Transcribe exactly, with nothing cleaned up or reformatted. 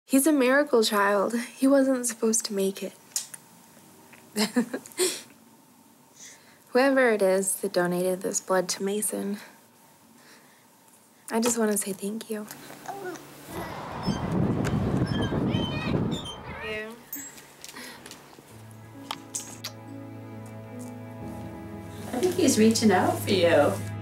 He's a miracle child. He wasn't supposed to make it. Whoever it is that donated this blood to Mason, I just want to say thank you. Thank you. I think he's reaching out for you.